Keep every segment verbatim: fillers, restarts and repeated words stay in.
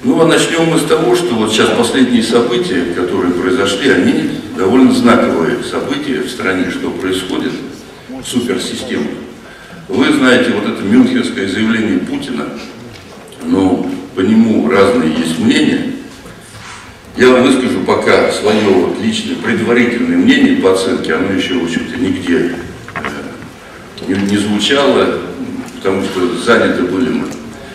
Ну, а начнем мы с того, что вот сейчас последние события, которые произошли, они довольно знаковые события в стране, что происходит в суперсистеме. Вы знаете, вот это мюнхенское заявление Путина, но по нему разные есть мнения. Я вам выскажу пока свое вот личное предварительное мнение по оценке, оно еще, в общем-то, нигде э, не, не звучало, потому что заняты были мы.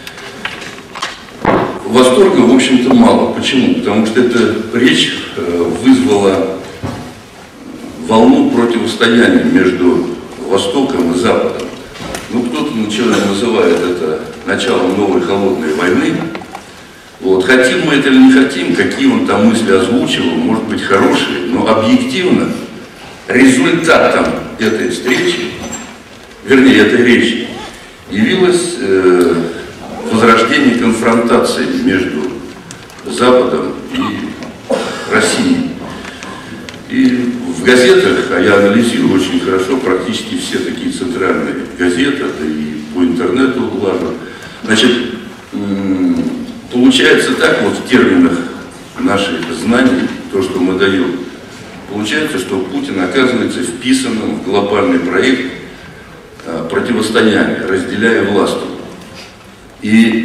Восторга, в общем-то, мало. Почему? Потому что эта речь э, вызвала волну противостояния между Востоком и Западом. Ну, кто-то называет это началом новой холодной войны. Вот. Хотим мы это или не хотим, какие он там мысли озвучивал, может быть, хорошие, но объективно результатом этой встречи, вернее, этой речи, явилось э, возрождение конфронтации между Западом и Россией. И в газетах, а я анализирую очень хорошо практически все такие центральные газеты, да и по интернету влажу, значит, получается так вот в терминах наших знаний, то, что мы даем, получается, что Путин оказывается вписанным в глобальный проект противостояния, разделяя власть. И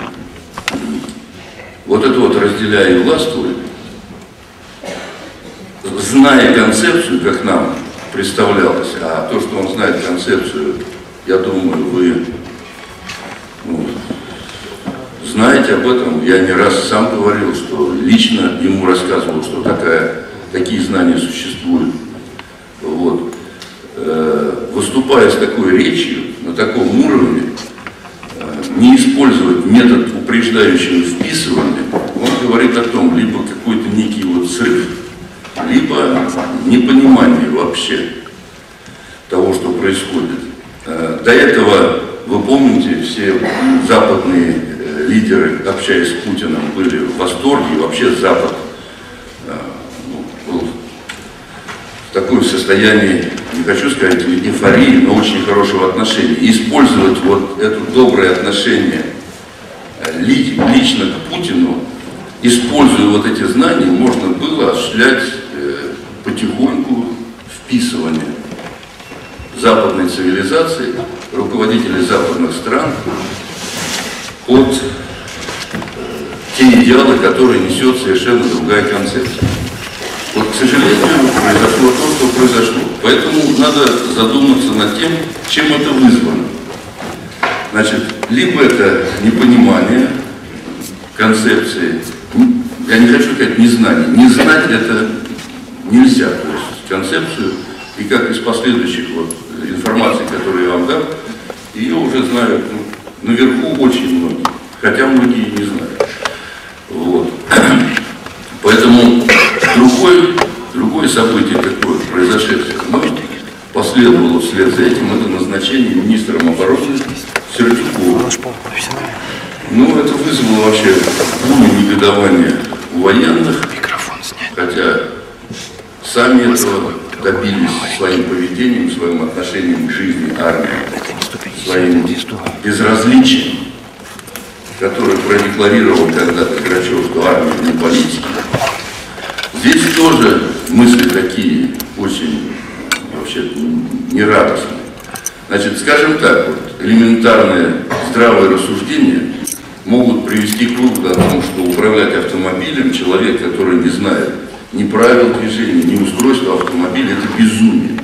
вот это вот разделяя власть, зная концепцию, как нам представлялось, а то, что он знает концепцию, я думаю, вы ну, знаете об этом. Я не раз сам говорил, что лично ему рассказывал, что такая, такие знания существуют. Вот. Э, выступая с такой речью, на таком уровне, э, не использовать метод упреждающего вписывания, он говорит о том, либо какой-то некий вот срыв, либо непонимание вообще того, что происходит. До этого, вы помните, все западные лидеры, общаясь с Путиным, были в восторге, и вообще Запад ну, был в таком состоянии, не хочу сказать эйфории, но очень хорошего отношения. И использовать вот это доброе отношение лично к Путину, используя вот эти знания, можно было осуществлять э, потихоньку вписывание западной цивилизации, руководителей западных стран под э, те идеалы, которые несет совершенно другая концепция. Вот, к сожалению, произошло то, что произошло. Поэтому надо задуматься над тем, чем это вызвано. Значит, либо это непонимание концепции, я не хочу сказать незнание. Не знать это нельзя. То есть концепцию, и как из последующих вот информации, которую я вам дам, ее уже знают ну, наверху очень многие, хотя многие не знают. Вот. Поэтому другое, другое событие такое, произошедшее, ну, последовало вслед за этим, это назначение министром обороны Сердюкова. Ну, это вызвало вообще бурное негодование у военных, хотя сами этого добились своим поведением, своим отношением к жизни армии, своим безразличием, которое продекларировал когда-то Грачев, что армия не политики. Здесь тоже мысли такие очень вообще нерадостные. Значит, скажем так, вот, элементарное здравое рассуждение могут привести к выводу о том, что управлять автомобилем человек, который не знает ни правил движения, ни устройства автомобиля, это безумие.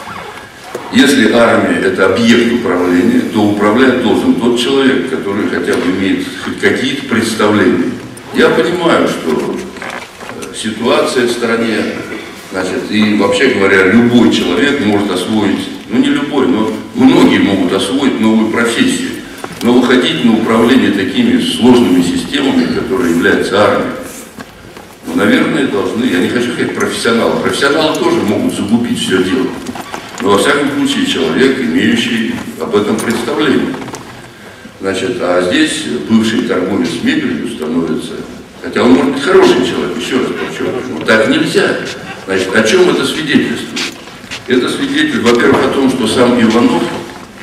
Если армия – это объект управления, то управлять должен тот человек, который хотя бы имеет хоть какие-то представления. Я понимаю, что ситуация в стране, значит, и вообще говоря, любой человек может освоить, ну не любой, но многие могут освоить новую профессию. Но выходить на управление такими сложными системами, которые являются армией, ну, наверное, должны, я не хочу сказать профессионалы, профессионалы тоже могут загубить все дело, но во всяком случае человек, имеющий об этом представление. Значит, а здесь бывший торговец мебелью становится, хотя он может быть хороший человек, еще раз подчеркну, но так нельзя. Значит, о чем это свидетельствует? Это свидетельствует, во-первых, о том, что сам Иванов,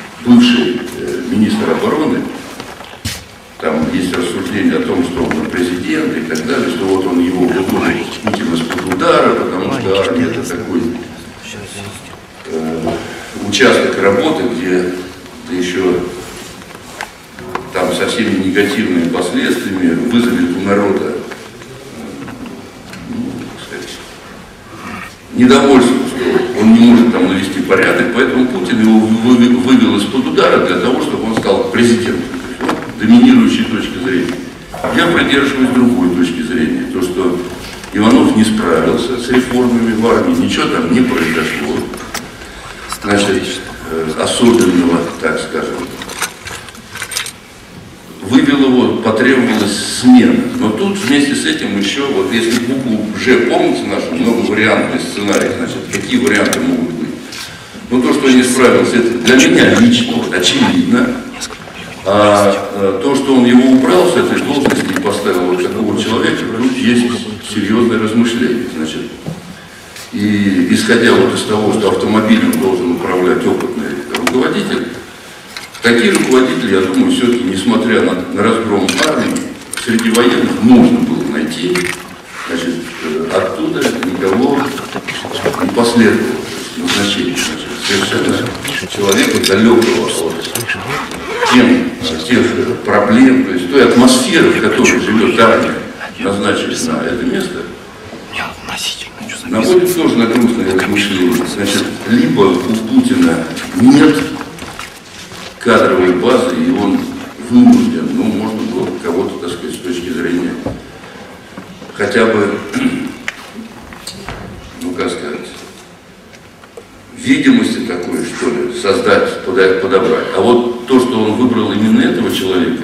бывший министр обороны, там есть рассуждение о том, что он на президента президента и так далее, что вот он его выводит Путина из-под удара, потому что армия это такой э, участок работы, где да еще там со всеми негативными последствиями вызовет у народа ну, сказать, недовольство, что он не может там навести порядок, поэтому Путин его вывел из-под удара для того, чтобы он стал президентом. Доминирующей точки зрения. Я придерживаюсь другой точки зрения. То, что Иванов не справился с реформами в армии, ничего там не произошло. Значит, особенного, так скажем. Вывел его, потребовалась смена. Но тут вместе с этим еще, вот если букву «Ж» помните нашу многовариантный сценарий, значит, какие варианты могут быть? Ну, то, что я не справился, это для меня лично, вот, очевидно. А то, что он его убрал с этой должности и поставил вот такого человека, тут есть серьезное размышление. Значит, и исходя вот из того, что автомобилем должен управлять опытный руководитель, такие руководители, я думаю, все-таки, несмотря на, на разгром армии, среди военных можно было найти, значит, оттуда никого не последовало назначение. Значит, совершенно человека далекого от тем, тех проблем, то есть той атмосферы, в которой живет армия, назначить на это место, наводит тоже на грустное размышление. Значит, либо у Путина нет кадровой базы, и он вынужден, ну, можно было кого-то, так сказать, с точки зрения хотя бы, ну, как сказать, видимости такой, что ли, создать, подобрать. А вот то, что он выбрал именно этого человека,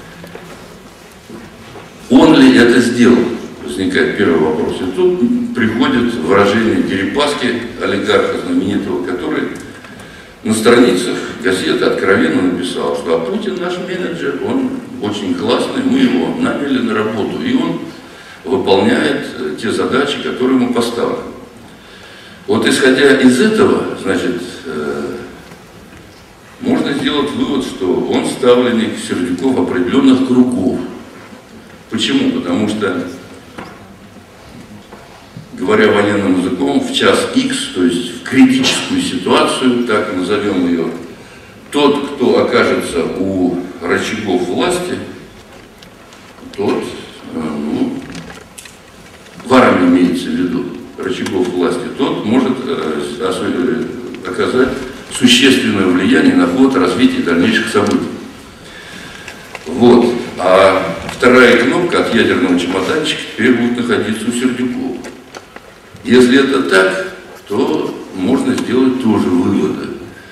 он ли это сделал? Возникает первый вопрос. И тут приходит выражение Дерипаски, олигарха знаменитого, который на страницах газеты откровенно написал, что а Путин наш менеджер, он очень классный, мы его наняли на работу, и он выполняет те задачи, которые ему поставлены. Вот исходя из этого, значит, э, можно сделать вывод, что он ставленник Сердюков определенных кругов. Почему? Потому что, говоря военным языком, в час Х, то есть в критическую ситуацию, так назовем ее, тот, кто окажется у рычагов власти, тот, э, ну, в армии имеется в виду, рычагов власти, тот может э, оказать существенное влияние на ход развития дальнейших событий. Вот. А вторая кнопка от ядерного чемоданчика теперь будет находиться у Сердюкова. Если это так, то можно сделать тоже выводы.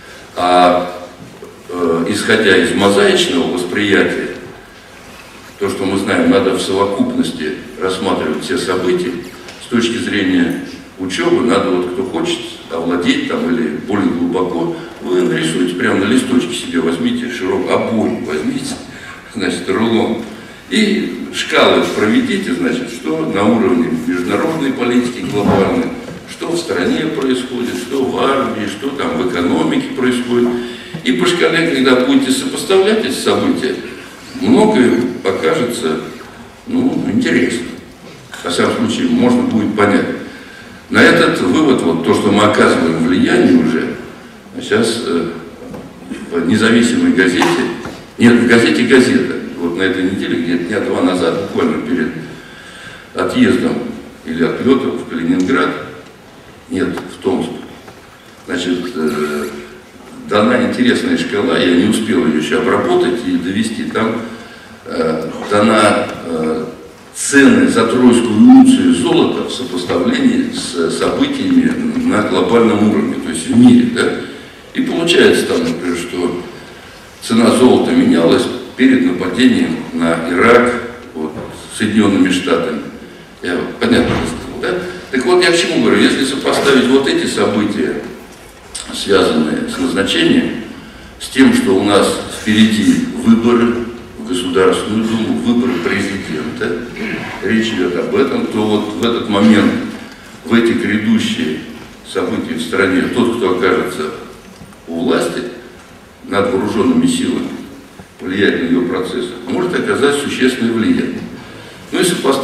А э, исходя из мозаичного восприятия, то, что мы знаем, надо в совокупности рассматривать все события. С точки зрения учебы, надо вот кто хочет овладеть там или более глубоко, вы нарисуете прямо на листочке себе, возьмите широкий обои, возьмите, значит, рулон, и шкалы проведите, значит, что на уровне международной политики глобальной, что в стране происходит, что в армии, что там в экономике происходит. И по шкале, когда будете сопоставлять эти события, многое покажется, ну, интересно. Во всяком случае, можно будет понять. На этот вывод, вот то, что мы оказываем влияние уже, сейчас э, в независимой газете, нет, в газете «Газета», вот на этой неделе, где-то дня два назад, буквально перед отъездом или отлетом в Калининград, нет, в Томск, значит, э, дана интересная шкала, я не успел ее еще обработать и довести, там э, дана э, цены за тройскую унцию золота в сопоставлении с событиями на глобальном уровне, то есть в мире, да? И получается там, например, что цена золота менялась перед нападением на Ирак, вот, Соединенными Штатами. Я понятно сказал, да? Так вот, я к чему говорю, если сопоставить вот эти события, связанные с назначением, с тем, что у нас впереди выборы в Государственную Думу, выборы президента, речь идет об этом, то вот в этот момент, в эти грядущие события в стране, тот, кто окажется у власти над вооруженными силами, влиять на ее процессы, может оказать существенное влияние. Ну, если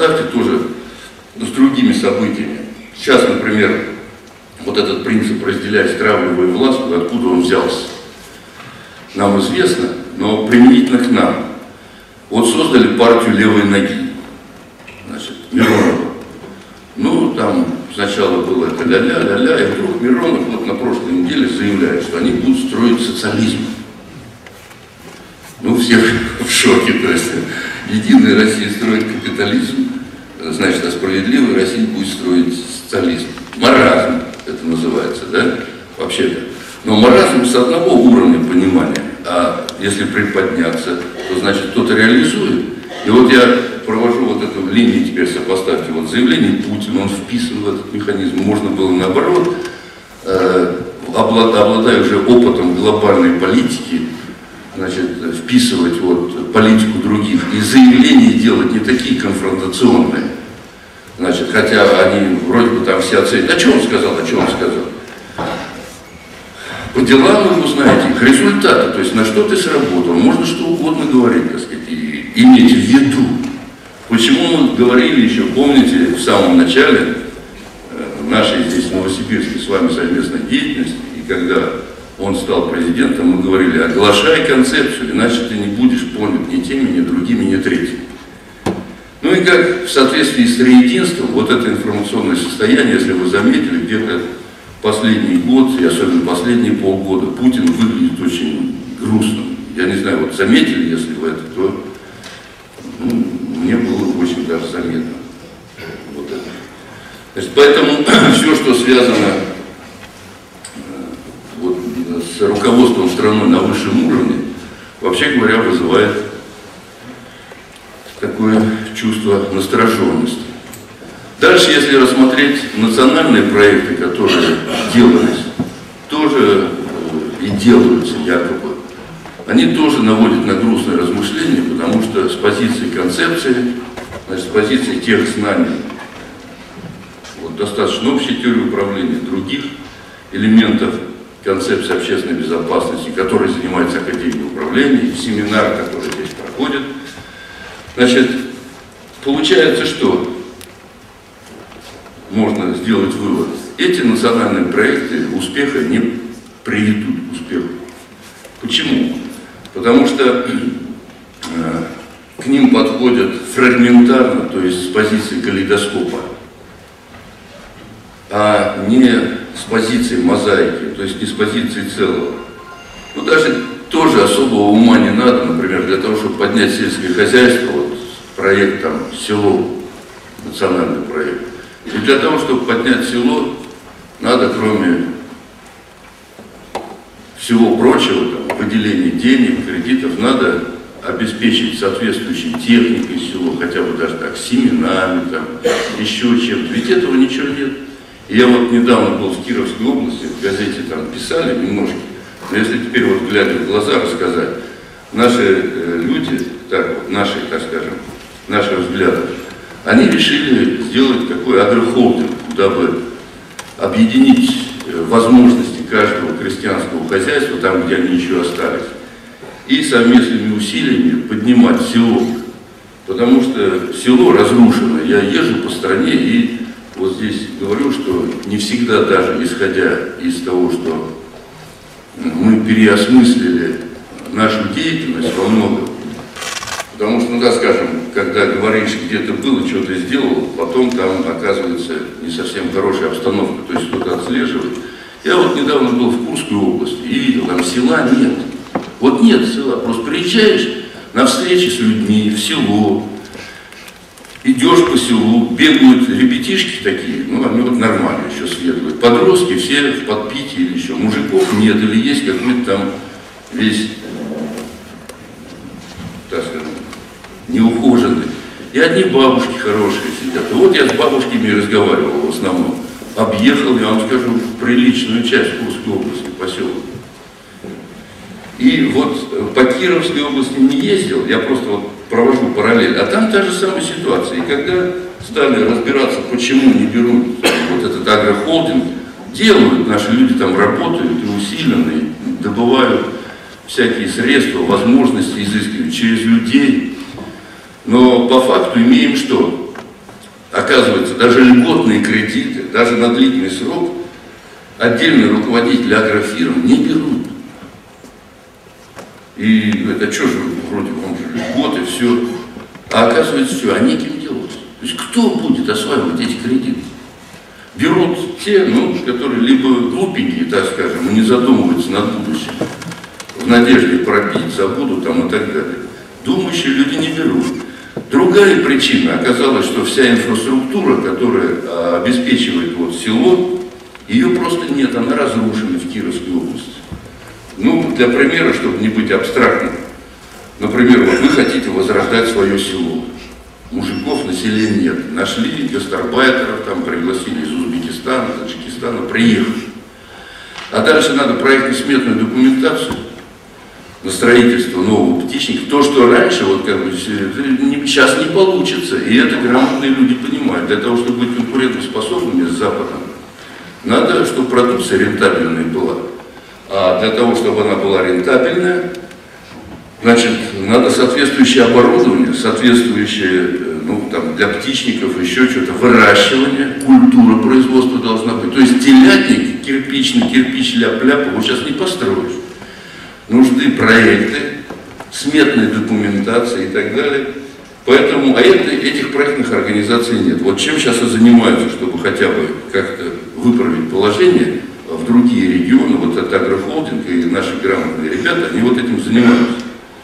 сопоставьте тоже с другими событиями. Сейчас, например, вот этот принцип «разделяй, стравливай власть», откуда он взялся, нам известно, но применительно к нам. Вот создали партию левой ноги, значит, Миронова. Ну, там сначала было это ля-ля, ля-ля, и вдруг Миронов вот на прошлой неделе заявляет, что они будут строить социализм. Ну, все в шоке, то есть Единая Россия строит капитализм, значит, а справедливая Россия будет строить социализм. Маразм это называется, да, вообще-то. Но маразм с одного уровня понимания, а если приподняться, то значит кто-то реализует. И вот я провожу вот эту линию, теперь сопоставьте, вот заявление Путина, он вписан в этот механизм, можно было наоборот, э, обладая уже опытом глобальной политики, значит, вписывать вот политику других и заявления делать не такие конфронтационные. Значит, хотя они вроде бы там все оценят. А что он сказал, а что он сказал? По делам вы узнаете их результаты, то есть на что ты сработал. Можно что угодно говорить, так сказать, и иметь в виду. Почему мы говорили еще, помните, в самом начале нашей здесь в Новосибирске с вами совместной деятельности, и когда он стал президентом, мы говорили, оглашай концепцию, иначе ты не будешь понят ни теми, ни другими, ни третьими. Ну и как в соответствии с триединством, вот это информационное состояние, если вы заметили, где-то последний год, и особенно последние полгода, Путин выглядит очень грустным. Я не знаю, вот заметили, если вы это, то ну, мне было очень даже заметно. Вот это. Значит, поэтому все, что связано вот, с руководством страной на высшем уровне, вообще говоря, вызывает такое чувство настороженности. Дальше, если рассмотреть национальные проекты, которые делались, тоже и делаются якобы, они тоже наводят на грустное размышление, потому что с позиции концепции, значит, с позиции тех знаний, вот, достаточно общей теории управления, других элементов концепции общественной безопасности, которой занимается Академия управления, семинар, который здесь проходит, значит, получается, что можно сделать вывод. Эти национальные проекты успеха не приведут к успеху. Почему? Потому что э, к ним подходят фрагментарно, то есть с позиции калейдоскопа, а не с позиции мозаики, то есть не с позиции целого. Ну, даже тоже особого ума не надо, например, для того, чтобы поднять сельское хозяйство, вот проект там «Село», национальный проект. И для того, чтобы поднять село, надо, кроме всего прочего, там, выделения денег, кредитов, надо обеспечить соответствующей техникой село, хотя бы даже так, семенами, там, еще чем-то. Ведь этого ничего нет. И я вот недавно был в Кировской области, в газете там писали немножко, но если теперь вот глядя в глаза рассказать, наши э, люди, так вот, наши, так скажем, наших взглядов, они решили сделать такой агрохолдинг, дабы объединить возможности каждого крестьянского хозяйства, там, где они еще остались, и совместными усилиями поднимать село. Потому что село разрушено. Я езжу по стране и вот здесь говорю, что не всегда даже исходя из того, что мы переосмыслили нашу деятельность во многом. Потому что, ну да, скажем, когда говоришь, где ты был и что ты сделал, потом там оказывается не совсем хорошая обстановка, то есть кто-то отслеживает. Я вот недавно был в Курской области и видел, там села нет. Вот нет села, просто приезжаешь на встречи с людьми в село, идешь по селу, бегают ребятишки такие, ну они вот нормально еще светлые, подростки все в подпитии или еще, мужиков нет, или есть какой-то там весь, так скажем, неухоженный. И одни бабушки хорошие сидят. И вот я с бабушками разговаривал в основном. Объехал, я вам скажу, приличную часть Курской области, поселок. И вот по Кировской области не ездил, я просто вот провожу параллель. А там та же самая ситуация. И когда стали разбираться, почему не берут вот этот агрохолдинг, делают, наши люди там работают и усиленно, и добывают всякие средства, возможности изыскивать через людей. Но по факту имеем что? Оказывается, даже льготные кредиты, даже на длительный срок отдельные руководители агрофирм не берут. И это что же, вроде вам же льготы, все. А оказывается, все, а неким делать. То есть кто будет осваивать эти кредиты? Берут те, ну, которые либо глупенькие, так скажем, и не задумываются над будущим, в надежде пробить, забудут там и так далее. Думающие люди не берут. Другая причина оказалась, что вся инфраструктура, которая а, обеспечивает вот село, ее просто нет, она разрушена в Кировской области. Ну, для примера, чтобы не быть абстрактным, например, вот вы хотите возрождать свое село. Мужиков, населения нет. Нашли гастарбайтеров, там пригласили из Узбекистана, Таджикистана, приехали. А дальше надо проектно-сметную документацию на строительство нового птичника. То, что раньше, вот как бы, сейчас не получится. И это грамотные люди понимают. Для того, чтобы быть конкурентоспособными с Западом, надо, чтобы продукция рентабельная была. А для того, чтобы она была рентабельная, значит, надо соответствующее оборудование, соответствующее, ну, там, для птичников, еще что-то, выращивание, культура производства должна быть. То есть телятник, кирпичный, кирпич ляп-ляп, его сейчас не построишь. Нужны проекты, сметная документация и так далее. Поэтому, а это, этих проектных организаций нет. Вот чем сейчас и занимаются, чтобы хотя бы как-то выправить положение в другие регионы, вот это агрохолдинг и наши грамотные ребята, они вот этим занимаются.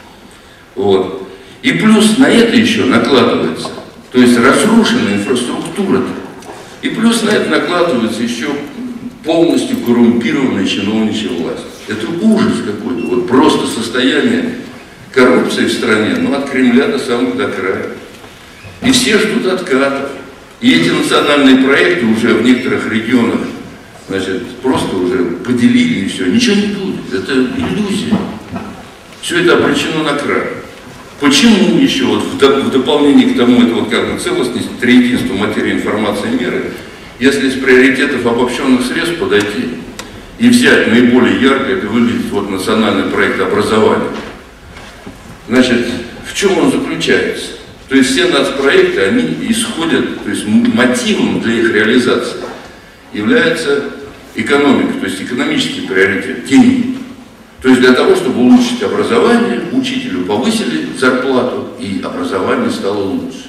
Вот. И плюс на это еще накладывается, то есть разрушенная инфраструктура, и плюс на это накладывается еще полностью коррумпированная чиновничья власть. Это ужас какой-то, вот просто состояние коррупции в стране, ну от Кремля до самого до края. И все ждут откатов. И эти национальные проекты уже в некоторых регионах, значит, просто уже поделили и все. Ничего не будет, это иллюзия. Все это обречено на крах. Почему еще, вот в, доп в дополнение к тому, это вот как бы целостность, триединство материи, информации, меры, если с приоритетов обобщенных средств подойти и взять наиболее ярко, это выглядит вот национальный проект образования. Значит, в чем он заключается? То есть все нацпроекты, они исходят, то есть мотивом для их реализации является экономика, то есть экономический приоритет, деньги. То есть для того, чтобы улучшить образование, учителю повысили зарплату, и образование стало лучше.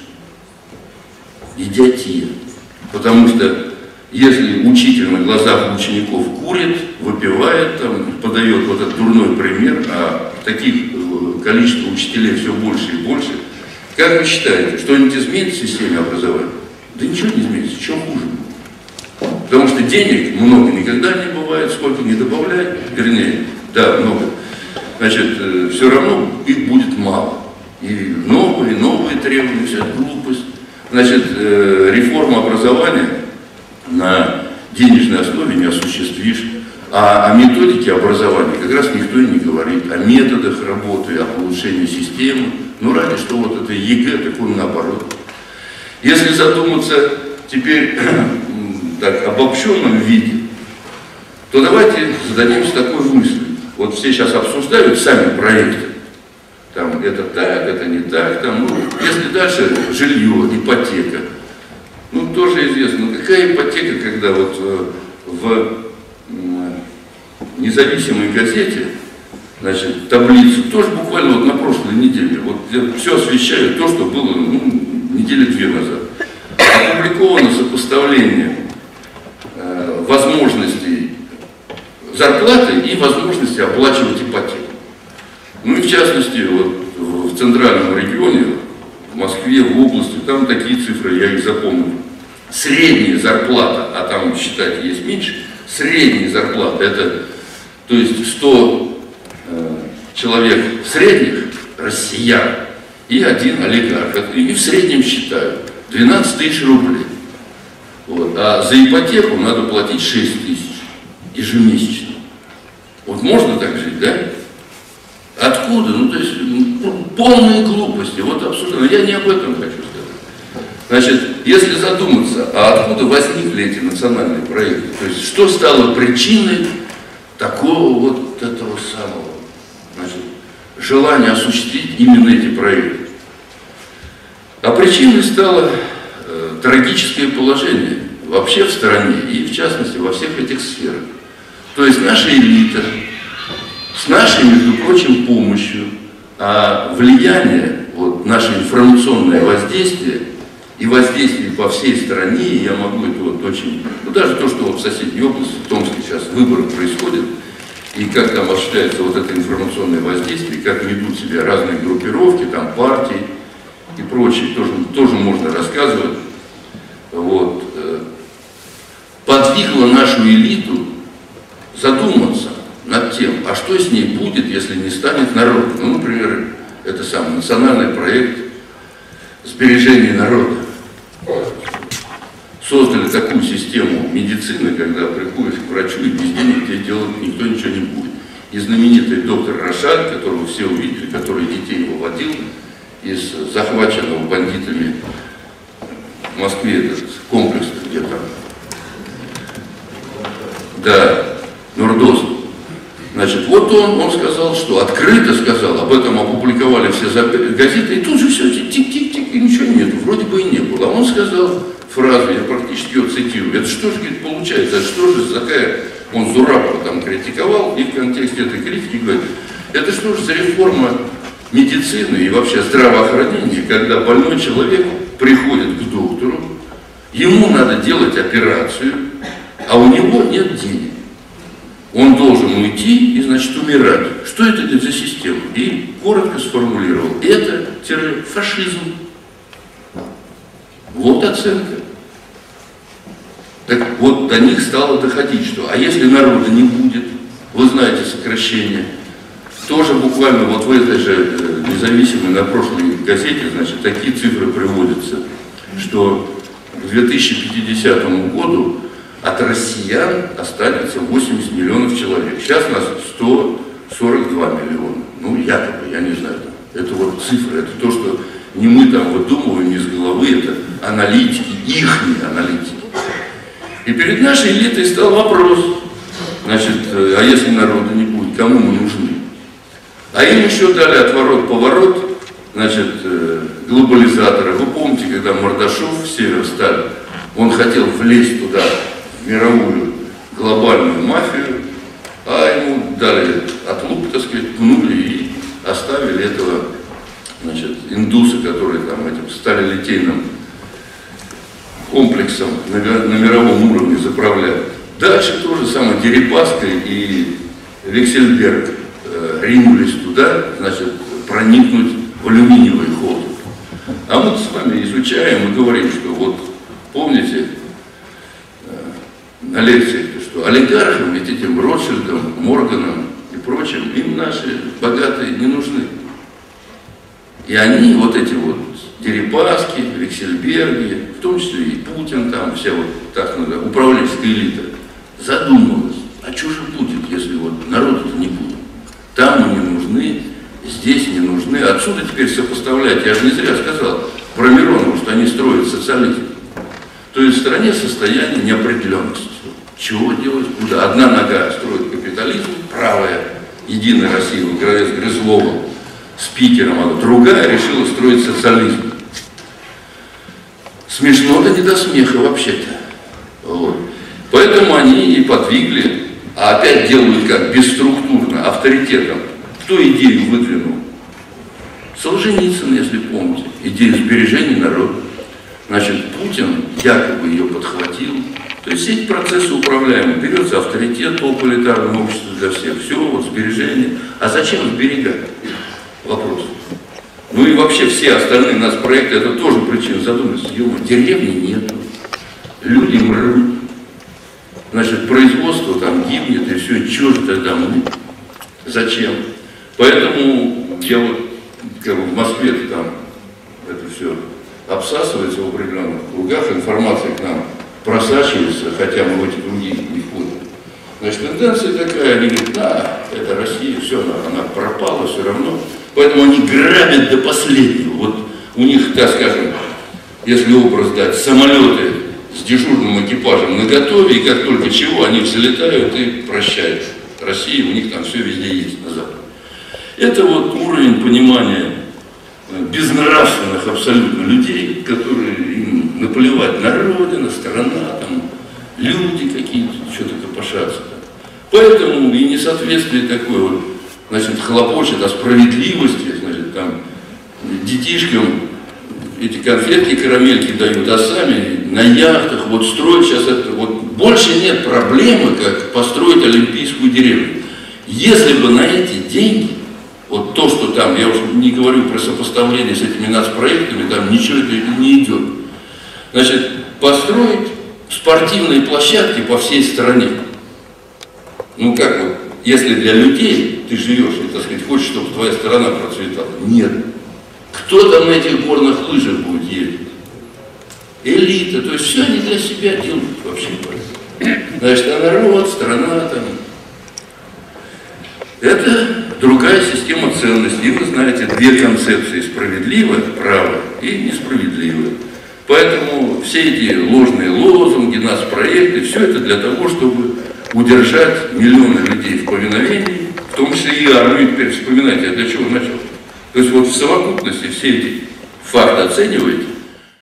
Идиотия. Потому что если учитель на глазах учеников курит, выпивает, там, подает вот этот дурной пример, а таких количество учителей все больше и больше, как вы считаете, что-нибудь изменится в системе образования? Да ничего не изменится, еще хуже. Потому что денег много никогда не бывает, сколько не добавляй, вернее, да, много. Значит, э, все равно их будет мало. И новые, новые требования, все это глупость. Значит, э, реформа образования на денежной основе не осуществишь. А о методике образования как раз никто и не говорит. О методах работы, о улучшении системы. Ну, ради что вот это ЕГЭ, так он наоборот. Если задуматься теперь так, обобщенном виде, то давайте зададимся такой мыслью. Вот все сейчас обсуждают сами проекты. Там это так, это не так. Там, ну, если дальше жилье, ипотека. Ну, тоже известно. Ну, какая ипотека, когда вот э, в э, независимой газете, значит, таблицу, тоже буквально вот на прошлой неделе, вот все освещают то, что было, ну, недели две назад. Опубликовано сопоставление э, возможностей зарплаты и возможности оплачивать ипотеку. Ну и в частности, вот в центральном регионе, в Москве, в области, там такие цифры, я их запомнил. Средняя зарплата, а там, считайте, есть меньше, средняя зарплата, это, то есть сто э, человек средних, россиян, и один олигарх. И в среднем считают двенадцать тысяч рублей. Вот. А за ипотеку надо платить шесть тысяч ежемесячно. Вот можно так жить, да? Откуда? Ну, то есть, ну, полные глупости. Вот абсолютно. Я не об этом хочу сказать. Значит, если задуматься, а откуда возникли эти национальные проекты? То есть, что стало причиной такого вот этого самого, значит, желания осуществить именно эти проекты? А причиной стало э, трагическое положение вообще в стране и, в частности, во всех этих сферах. То есть наша элита с нашей, между прочим, помощью, а влияние, вот, наше информационное воздействие и воздействие по всей стране, я могу это вот очень, ну даже то, что вот в соседней области, в Томске сейчас выборы происходят, и как там осуществляется вот это информационное воздействие, как ведут себя разные группировки, там партии и прочее, тоже, тоже можно рассказывать. Вот. Подвигло нашу элиту задуматься над тем, а что с ней будет, если не станет народа. Ну, например, это самый национальный проект сбережения народа. Создали такую систему медицины, когда приходишь к врачу и без денег тебе делать никто ничего не будет. И знаменитый доктор Рошаль, которого все увидели, который детей выводил из захваченного бандитами в Москве, этот комплекс где-то, да, Нурдоз. Значит, вот он, он сказал, что открыто сказал, об этом опубликовали все газеты, и тут же все, тик-тик-тик, и ничего нету, вроде бы и не было. А он сказал фразу, я практически ее цитирую, это что же, говорит, получается, это что же такая, он Зурабова там критиковал, и в контексте этой критики говорит, это что же за реформа медицины и вообще здравоохранения, когда больной человек приходит к доктору, ему надо делать операцию, а у него нет денег. Он должен уйти и, значит, умирать. Что это за система? И коротко сформулировал. Это фашизм. Вот оценка. Так вот до них стало доходить, что, а если народа не будет, вы знаете сокращение, тоже буквально вот в этой же независимой на прошлой газете, значит, такие цифры приводятся, что к две тысячи пятидесятому году от россиян останется восемьдесят миллионов человек. Сейчас у нас сто сорок два миллиона. Ну, якобы, я не знаю. Это вот цифры, это то, что не мы там выдумываем из головы, это аналитики, ихние аналитики. И перед нашей элитой стал вопрос, значит, а если народа не будет, кому мы нужны? А им еще дали отворот-поворот, значит, глобализатора. Вы помните, когда Мордашов в Северсталь, он хотел влезть туда, в мировую глобальную мафию, а ему дали отлуп, так сказать, пнули и оставили этого, значит, индуса, который там этим сталелитейным комплексом на, на мировом уровне заправляет. Дальше то же самое, Дерипаска и Виксельберг э, ринулись туда, значит, проникнуть в алюминиевый холод. А мы с вами изучаем и говорим, что вот, помните, на лекциях, что олигархам, ведь этим Ротшильдам, Морганам и прочим, им наши богатые не нужны. И они, вот эти вот Дерипаски, Виксельберги, в том числе и Путин, там вся вот так надо, управленческая элита, задумалась, а что же будет, если вот народу-то не будет? Там мы не нужны, здесь не нужны. Отсюда теперь сопоставлять, я же не зря сказал про Миронова, что они строят социализм. То есть в стране состояние неопределенности. Чего делать? Куда? Одна нога строит капитализм, правая, Единая Россия во главе с Грызловым, спикером, а другая решила строить социализм. Смешно-то не до смеха вообще-то. Вот. Поэтому они и подвигли, а опять делают как бесструктурно, авторитетом. Кто идею выдвинул? Солженицын, если помните, идею сбережения народа. Значит, Путин якобы ее подхватил. То есть эти процессы управляемы. Берется авторитет по тоталитарному обществу для всех. Все, вот сбережение. А зачем сберегать? Вопрос. Ну и вообще все остальные у нас проекты, это тоже причина задуматься. Его деревни нету. Люди мрут. Значит, производство там гибнет, и все, что же тогда мы? Зачем? Поэтому я вот как бы в Москве там это все обсасывается в определенных кругах, информация к нам просачивается, хотя мы в эти круги не входим. Значит, тенденция такая, они говорят, да, это Россия, все, она, она пропала все равно. Поэтому они грабят до последнего. Вот у них, так скажем, если образ дать, самолеты с дежурным экипажем наготове, и как только чего, они взлетают и прощают. Россия, у них там все везде есть на Западе. Это вот уровень понимания безнравственных абсолютно людей, которые им наплевать на родину, страна, там, люди какие-то, что-то копошатся. Поэтому и несоответствие такое вот, значит, хлопочет о справедливости, значит, там, детишкам эти конфетки, карамельки дают, а сами на яхтах, вот строят сейчас это, вот больше нет проблемы, как построить олимпийскую деревню. Если бы на эти деньги, вот то, что там, я уже не говорю про сопоставление с этими нацпроектами, там ничего это не идет. Значит, построить спортивные площадки по всей стране. Ну как вот, если для людей ты живешь и, так сказать, хочешь, чтобы твоя страна процветала. Нет. Кто там на этих горных лыжах будет ездить? Элита, то есть все они для себя делают вообще. Значит, а народ, страна там. Это другая система ценностей. И вы знаете, две концепции: справедливое, право и несправедливое. Поэтому все эти ложные лозунги, нацпроекты, все это для того, чтобы удержать миллионы людей в повиновении, в том числе и армию. Теперь вспоминайте, я для чего начал. То есть вот в совокупности все эти факты оцениваете,